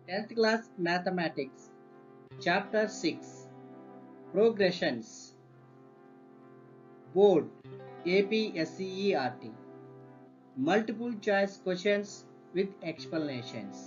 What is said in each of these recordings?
10th class Mathematics, Chapter 6, Progressions, Board, APSCERT, Multiple choice questions with explanations.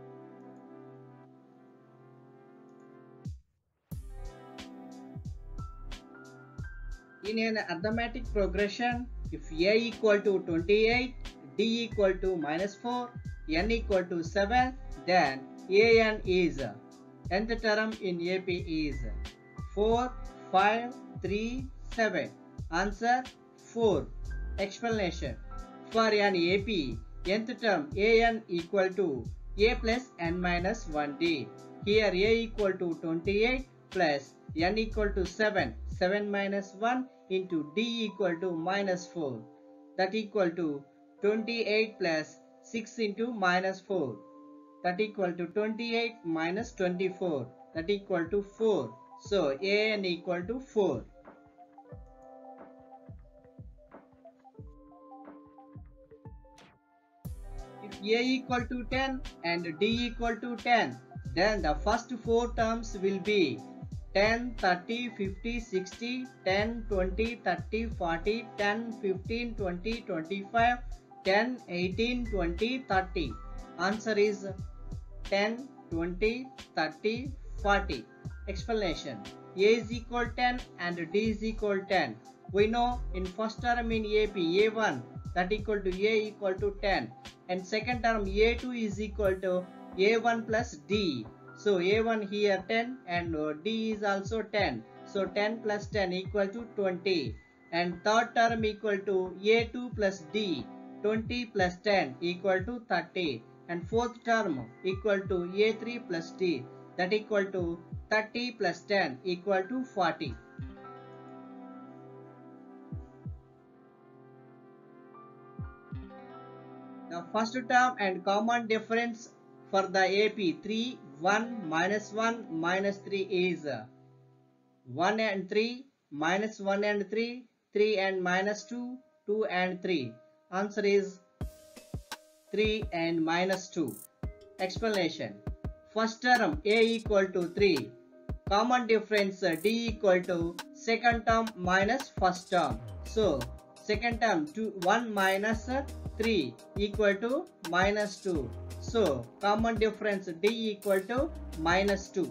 In an arithmetic progression, if A equal to 28, D equal to -4, N equal to 7, then AN is nth term in AP is 4, 5, 3, 7. Answer 4. Explanation. For an AP, nth term AN equal to A plus N minus 1D. Here A equal to 28 plus N equal to 7. 7 minus 1 into D equal to -4. That equal to 28 plus 6 into -4. That equal to 28 minus 24. That equal to 4. So AN equal to 4. If A equal to 10 and D equal to 10, then the first four terms will be 10, 30, 50, 60, 10, 20, 30, 40, 10, 15, 20, 25, 10, 18, 20, 30. Answer is 10, 20, 30, 40. Explanation. A is equal 10 and D is equal 10. We know in first term in AP, A1 that equal to A equal to 10. And second term A2 is equal to A1 plus D. So A1 here 10 and D is also 10. So 10 plus 10 equal to 20. And third term equal to A2 plus D. 20 plus 10 equal to 30. And fourth term equal to A3 plus D. That equal to 30 plus 10 equal to 40. The first term and common difference for the AP 3, 1, minus 3 is 1 and 3, minus 1 and 3, 3 and minus 2, 2 and 3. Answer is 3 and minus 2. Explanation. First term A equal to 3. Common difference D equal to second term minus first term. So second term 1 minus 3 equal to minus 2. So common difference D equal to minus 2.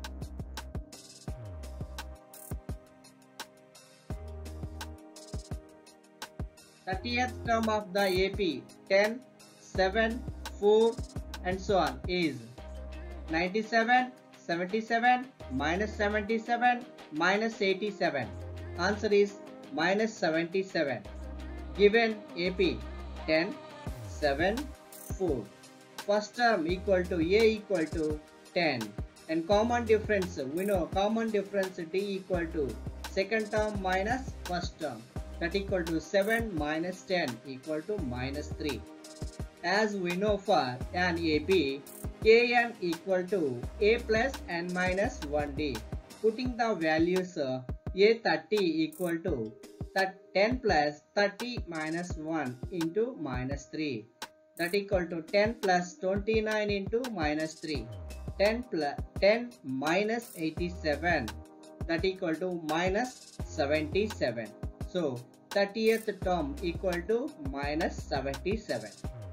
Thirtieth term of the AP 10, 7, 4 and so on is 97, 77, minus 77, minus 87. Answer is minus 77. Given AP 10, 7, 4. First term equal to A equal to 10. And common difference, we know common difference D equal to second term minus first term. That equal to 7 minus 10 equal to minus 3. As we know for an AP, AN equal to A plus N minus 1D. Putting the values A30 equal to 10 plus 30 minus 1 into minus 3. That equal to 10 plus 29 into minus 3. 10 minus 87. That equal to minus 77. So 30th term equal to minus 77.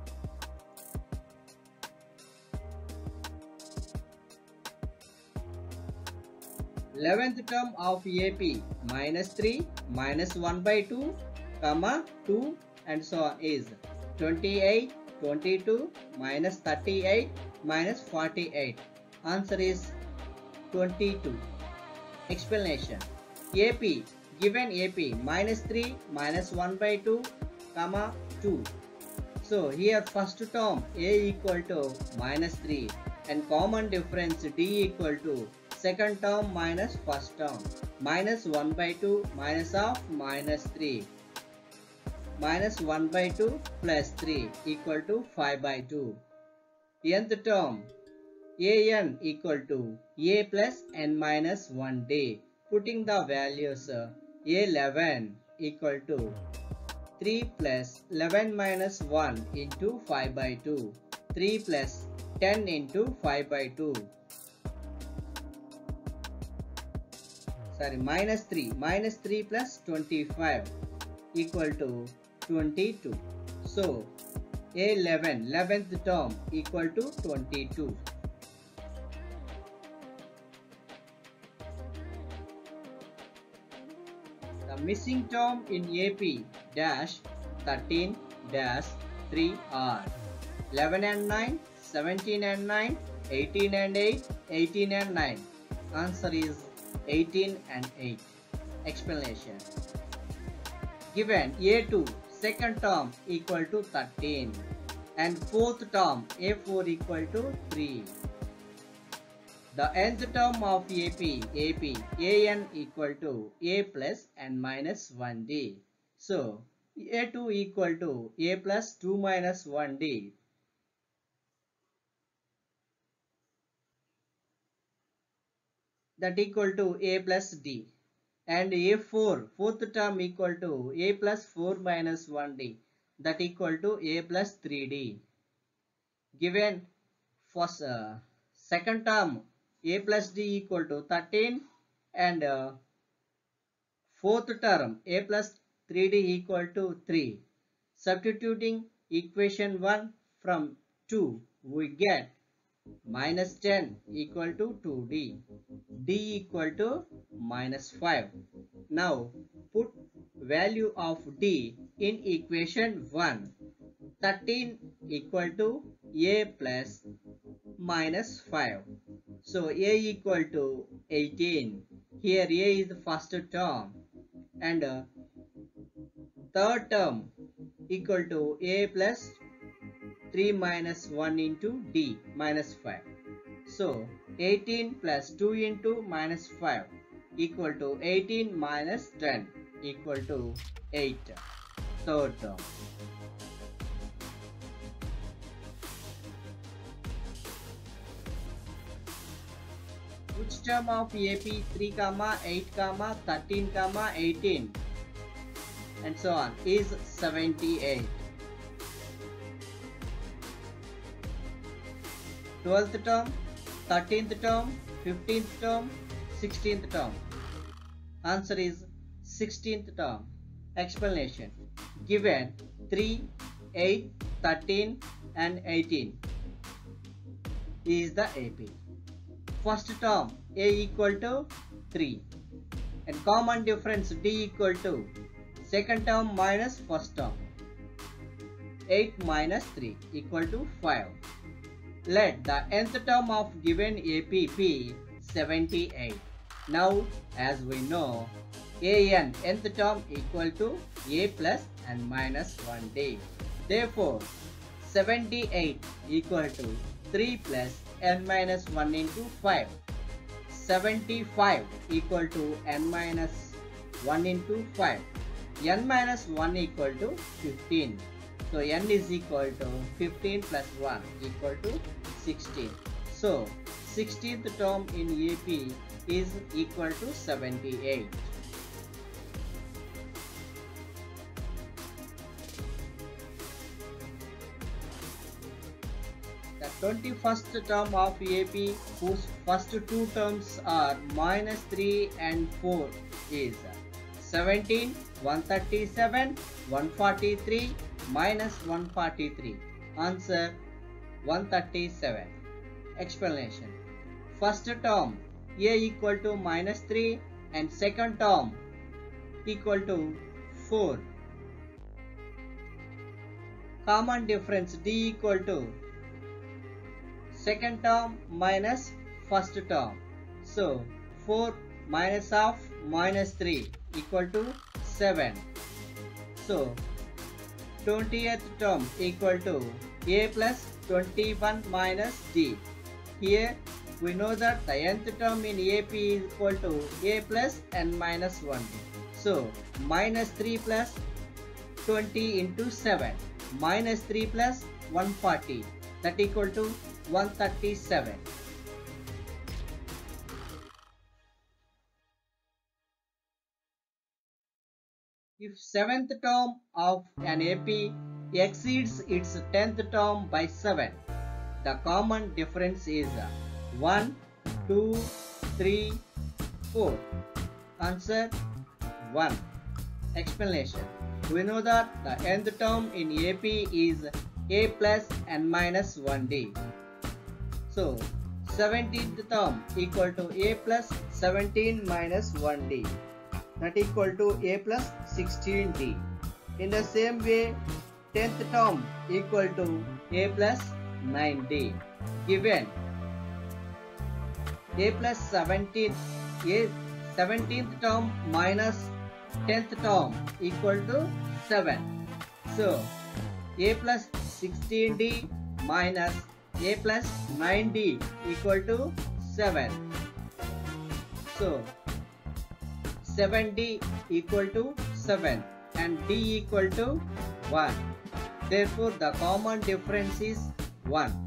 11th term of AP minus 3 minus 1 by 2 comma 2 and so on is 28, 22 minus 38 minus 48. Answer is 22. Explanation. AP given AP minus 3 minus 1 by 2 comma 2. So here first term A equal to minus 3 and common difference D equal to second term minus first term. Minus 1 by 2 minus of minus 3. Minus 1 by 2 plus 3 equal to 5 by 2. Nth term AN equal to A plus N minus 1D. Putting the values A11 equal to 3 plus 11 minus 1 into 5 by 2. 3 plus 10 into 5 by 2. Sorry, minus 3. Minus 3 plus 25 equal to 22. So, A11, 11th term equal to 22. The missing term in AP dash 13 dash 3 are 11 and 9, 17 and 9, 18 and 8, 18 and 9. Answer is 18 and 8. Explanation. Given A2 second term equal to 13 and fourth term A4 equal to 3. The nth term of AP AN equal to A plus n minus 1D. So, A2 equal to A plus 2 minus 1D. That equal to A plus D. And A4, fourth term equal to A plus 4 minus 1D. That equal to A plus 3D. Given first, second term A plus D equal to 13 and fourth term A plus 3D equal to 3. Substituting equation 1 from 2, we get minus 10 equal to 2D. D equal to minus 5. Now put value of D in equation 1. 13 equal to A plus minus 5. So A equal to 18. Here A is the first term and third term equal to A plus 3 minus 1 into D minus 5. So 18 plus 2 into minus 5 equal to 18 minus 10 equal to 8. Third term. Which term of AP 3, 8, 13, 18 and so on is 78? 12th term, 13th term, 15th term, 16th term. Answer is 16th term. Explanation. Given 3, 8, 13 and 18 is the AP. First term A equal to 3 and common difference D equal to second term minus first term. 8 minus 3 equal to 5. Let the nth term of given AP be 78. Now as we know AN nth term equal to A plus n minus 1D. Therefore 78 equal to 3 plus n minus 1 into 5. 75 equal to n minus 1 into 5. N minus 1 equal to 15. So n is equal to 15 plus 1 equal to 16. So 16th term in AP is equal to 78. The 21st term of AP whose first two terms are minus 3 and 4 is 17, 137, 143 minus 143. Answer 137. Explanation. First term A equal to minus 3 and second term equal to 4. Common difference D equal to second term minus first term. So 4 minus of minus 3 equal to 7. So 20th term equal to A plus 21 minus D. Here we know that the nth term in AP is equal to A plus n minus 1D. So minus 3 plus 20 into 7 minus 3 plus 140 that equal to 137. If 7th term of an AP exceeds its 10th term by 7, the common difference is 1, 2, 3, 4. Answer 1. Explanation. We know that the nth term in AP is a plus n minus 1d. So 17th term equal to a plus 17 minus 1d, that equal to a plus 16d. In the same way, 10th term equal to a plus 9d. Given a plus 17th term minus 10th term equal to 7. So a plus 16d minus a plus 9d equal to 7. So 7d equal to 7 and d equal to 1. Therefore the common difference is 1.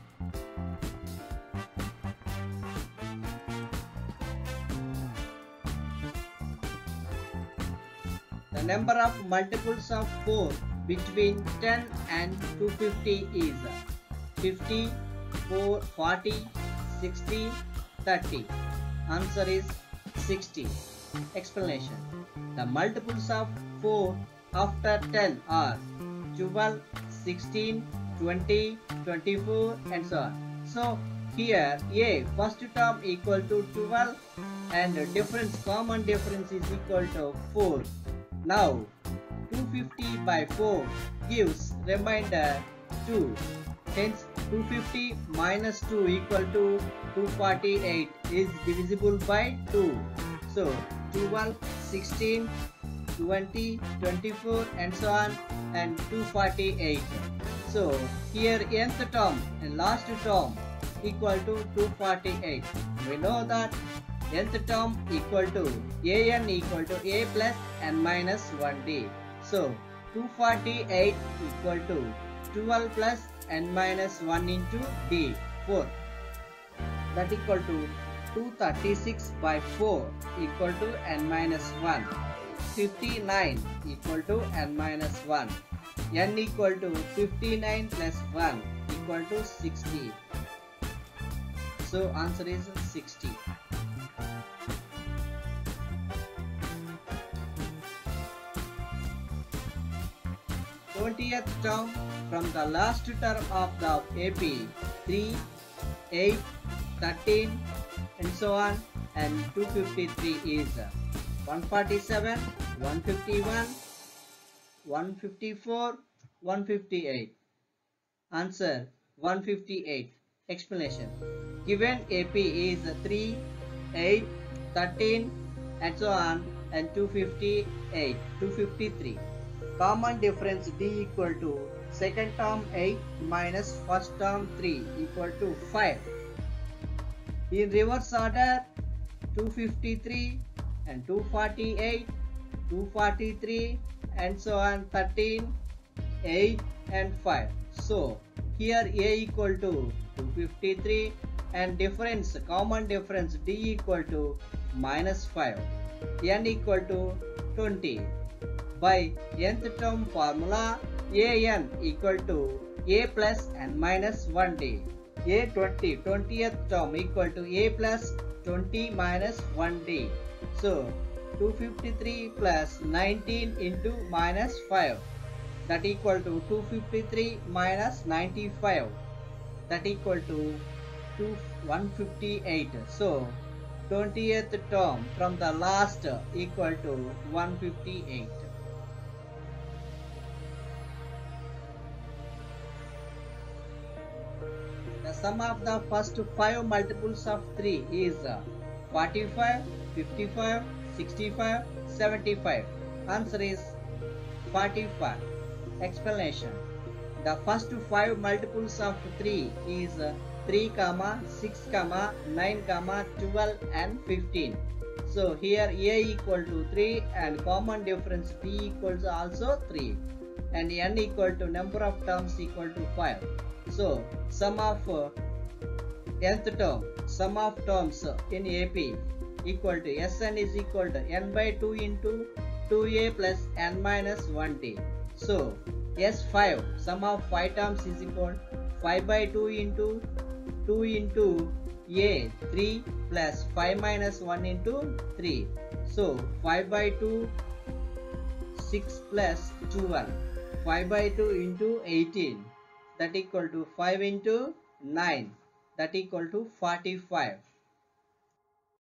The number of multiples of 4 between 10 and 250 is 50, 40, 60, 30. Answer is 60. Explanation. The multiples of 4 after 10 are 12, 16, 20, 24 and so on. So here a first term equal to 12 and common difference is equal to 4. Now 250 by 4 gives remainder 2. Hence 250 minus 2 equal to 248 is divisible by 2. So 12, 16, 20, 24 and so on and 248. So here nth term and last term equal to 248. We know that nth term equal to an equal to a plus n minus 1d. So 248 equal to 12 plus n minus 1 into d, 4. That equal to 236 by 4 equal to n minus 1. 59 equal to n minus 1. N equal to 59 plus 1 equal to 60. So answer is 60. 20th term from the last term of the AP 3, 8, 13 and so on and 253 is 147, 151, 154, 158. Answer 158. Explanation. Given AP is 3, 8, 13 and so on and 258, 253. Common difference d equal to second term 8 minus first term 3 equal to 5. In reverse order 253 and 248, 243 and so on 13, 8 and 5. So here a equal to 253 and common difference d equal to minus 5, n equal to 20. By nth term formula, an equal to a plus n minus 1d. A 20th term equal to a plus 20 minus 1d. So 253 plus 19 into minus 5, that equal to 253 minus 95, that equal to 158. So 20th term from the last equal to 158. The sum of the first 5 multiples of 3 is 45, 55, 65, 75. Answer is 45. Explanation. The first 5 multiples of 3 is 3, 6, 9, 12 and 15. So here a equal to 3 and common difference b equals also 3 and n equal to number of terms equal to 5. So sum of nth term, sum of terms in AP equal to Sn is equal to n by 2 into 2a plus n minus 1d. So Yes, 5. Sum of 5 terms is equal 5 by 2 into 2 into a 3 plus 5 minus 1 into 3. So 5 by 2 6 plus 12. 5 by 2 into 18 that equal to 5 into 9 that equal to 45.